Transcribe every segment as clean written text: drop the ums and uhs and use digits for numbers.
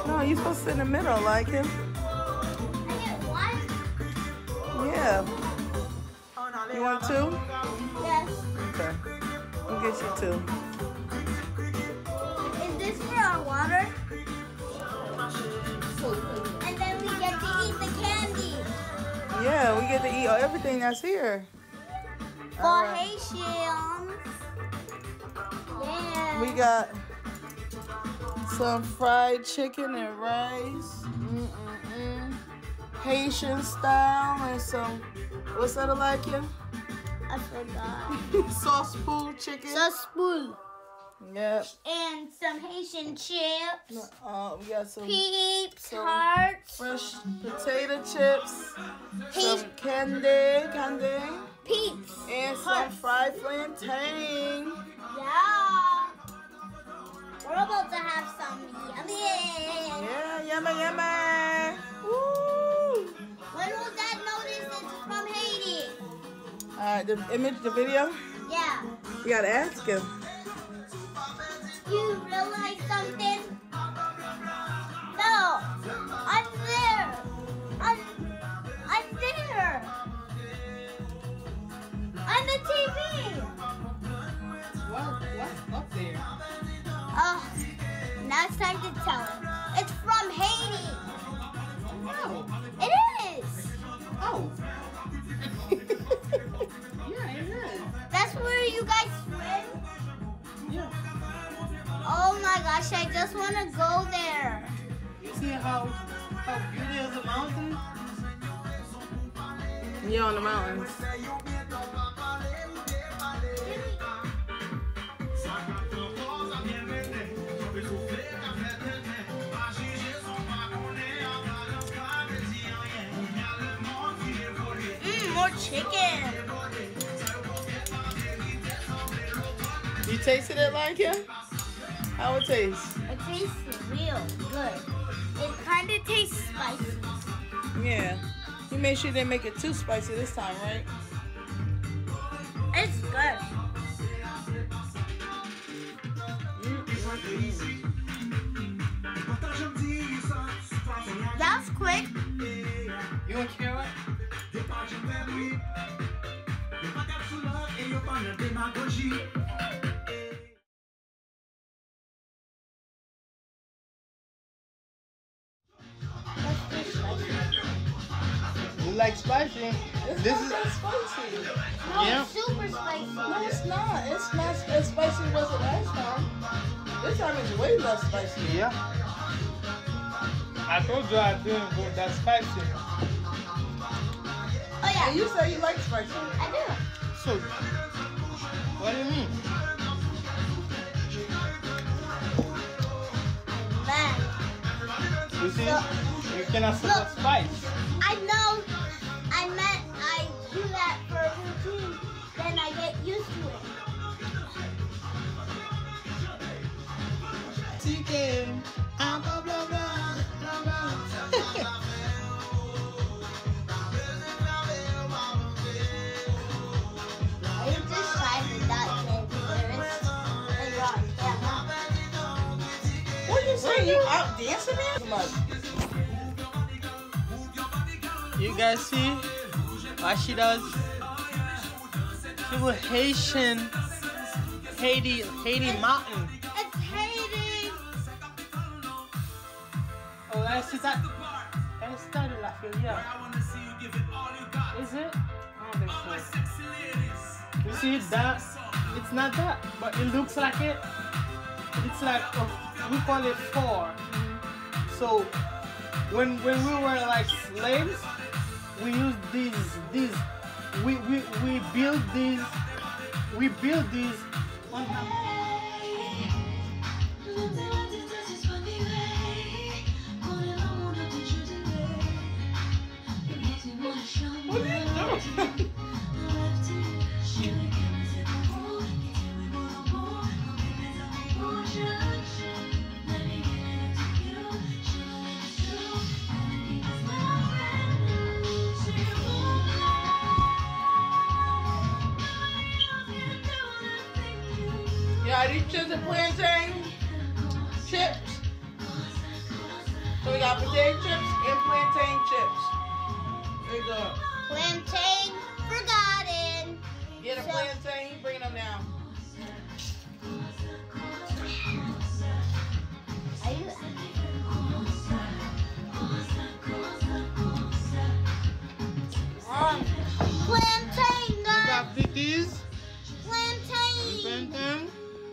No, you're supposed to sit in the middle like him. I get one? Yeah. You want two? Yes. Okay. We'll get you two. Is this for our water? And then we get to eat the candy. Yeah, we get to eat everything that's here. For Alright. Haitians. Yeah. We got some fried chicken and rice. Haitian style and some, what's that like you? I forgot. Sauce pool chicken. Sauce pool. Yep. And some Haitian chips. We got some Peeps, some hearts. fresh potato chips. Some candy. Peeps. And some fried plantain. Yeah. We're about to have some yummy. Yeah, yummy. Woo! When will Dad notice it's from Haiti? Alright, the video? Yeah. You gotta ask him. You realize something? No. I'm there. I'm there. On the TV. What's up there? Oh, now it's time to tell him. It's from Haiti. No. It is. Oh. Yeah, it is. That's where you guys swim? Yeah. Oh my gosh, I just want to go there. You see how beautiful is the mountain? Yeah, on the mountains. More chicken. You tasted it like him? How it tastes? It tastes real good. It kind of tastes spicy. Yeah. You made sure you didn't make it too spicy this time, right? It's good. That was quick. You want carrot? You like spicy? This is spicy. No, Yeah. it's super spicy. No, it's not. It's not as spicy as it last time. This time it's way less spicy. Yeah. I told you I didn't go that spicy. Oh yeah, And you say you like spicy. I do. So, what do you mean? Man, You see, So- you cannot see the Look. spice. I know. I meant I do that for a routine. Then I get used to it. Chicken. I just tried to not get embarrassed and wrong. Yeah. What you say? You out dancing there? Come on. You guys see what she does? She was Haiti mountain. It's Haiti. Oh, that's that. That's that la feria. Is it? I don't think so. You see that? It's not that, but it looks like it. It's like we call it four. So when we were like slaves, we used these. We build these. We build these on. What are you doing? Yeah, these chips and plantain chips. got potato chips and plantain chips. There you go. Plantain forgotten. Get a plantain, bring them down. Are you? Plantain, You guys. got Vicky's. Plantain. Plantain.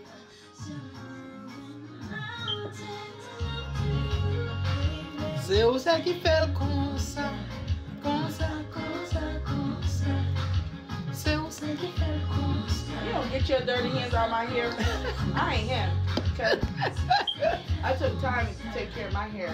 C'est où ça qui fait le comme ça, comme ça, comme ça, comme ça. C'est où ça qui fait le comme ça. You don't get your dirty hands out of my hair. I ain't him. Okay? I took time to take care of my hair.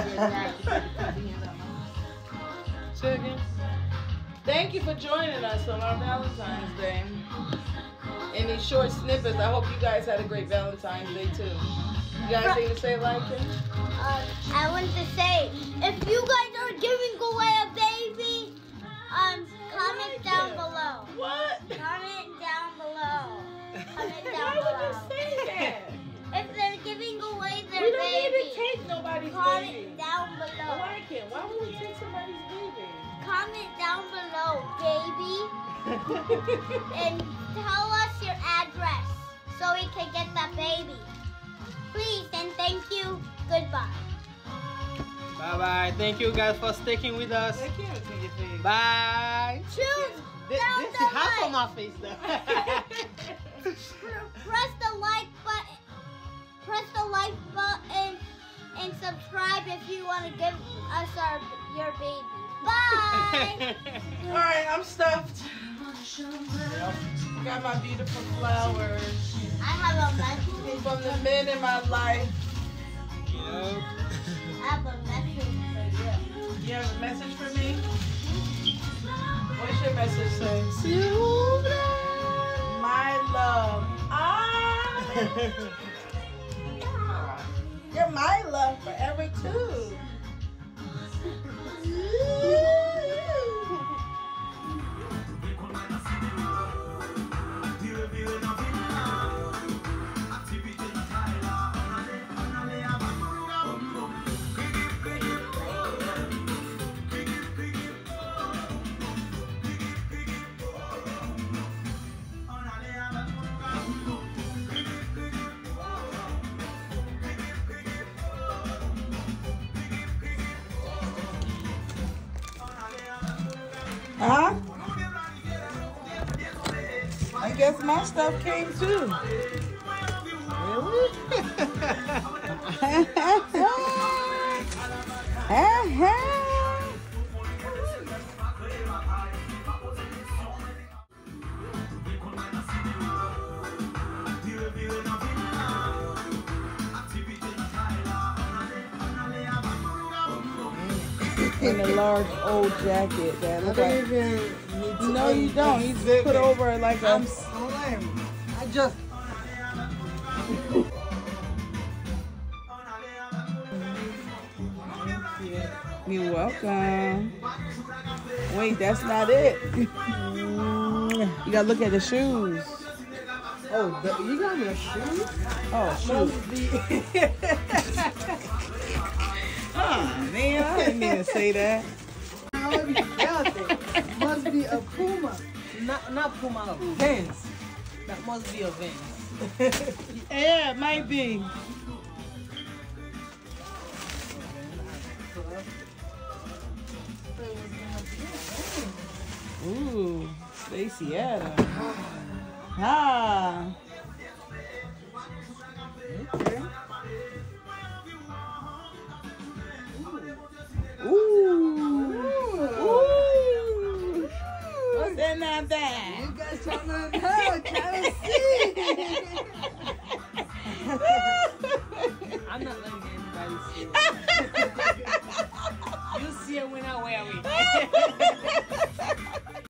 Say again. Thank you for joining us on our Valentine's Day. In these short snippets, I hope you guys had a great Valentine's Day too. You got anything to say, like it? I want to say, if you guys are giving away a baby, comment down below. What? Comment down below. Comment down Why would below. you say that? If they're giving away their We don't need baby, to take nobody's baby. comment down below. Why can't? Why would we take somebody's baby? Comment down below, baby, and tell us your address so we can get that baby. Please and thank you. Goodbye. Bye bye. Thank you guys for sticking with us. They can't see your face. Bye. Choose This down is the half of like. my face though. Press the like button. Press the like button and subscribe if you want to give us your baby. Bye. All right, I'm stuffed. Got my beautiful flowers I have a message. from the men in my life. Yep. I have a message for you. You have a message for me? What's your message say? My love. You're my love forever too. Huh? I guess my stuff came too. In a large old jacket that I looks don't like. even need to. No, you don't. You Big. put over like a. I'm slim. I just. You're welcome. Wait, that's not it. You gotta look at the shoes. Oh, you got me a shoe? Oh, shoot. Oh, man, I didn't mean to say that. Must be a Puma. Not Puma, a Vans. That must be a Vans. Yeah, it might be. Ooh, Stacey Adams. Ah. Okay. Ooh. Ooh. What's in that bag? You guys trying to know, trying to see. I'm not letting anybody see it. You see it when I wear it.